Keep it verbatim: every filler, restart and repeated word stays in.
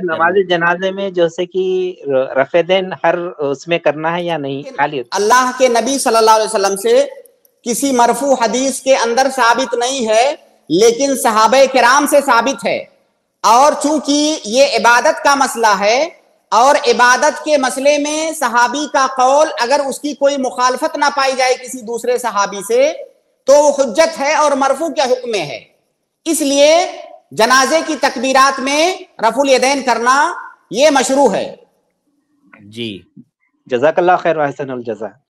नमाज़े जनाज़े में जैसे कि र रफ़ेदैन हर उसमें करना है या नहीं? खाली अल्लाह के नबी सल्लल्लाहु अलैहि वसल्लम से किसी मरफू हदीस के अंदर साबित नहीं है, लेकिन सहाबे किराम से साबित है। और चूंकि ये इबादत का मसला है और इबादत के मसले में सहाबी का कौल अगर उसकी कोई मुखालफत ना पाई जाए किसी दूसरे सहाबी से, तो वो हुज्जत है और मरफू के हुक्म में है। इसलिए जनाजे की तकबीरात में रफुल यदैन करना ये मशरू है। जी, जज़ाकल्लाह खैर व अहसनुल जज़ा।